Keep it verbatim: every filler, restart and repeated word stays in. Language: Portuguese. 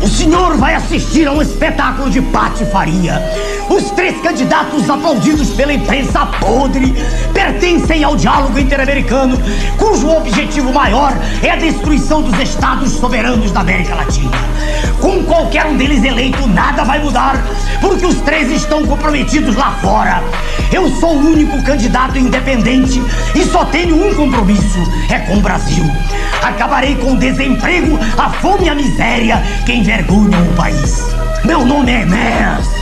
O senhor vai assistir a um espetáculo de patifaria. Os três candidatos aplaudidos pela imprensa podre pertencem ao diálogo interamericano, cujo objetivo maior é a destruição dos estados soberanos da América Latina. Com qualquer um deles eleito, nada vai mudar, porque os três estão comprometidos lá fora. Eu sou o único candidato independente e só tenho um compromisso, é com o Brasil. Acabarei com o desemprego, a fome e a miséria que envergonham o país. Meu nome é Enéas.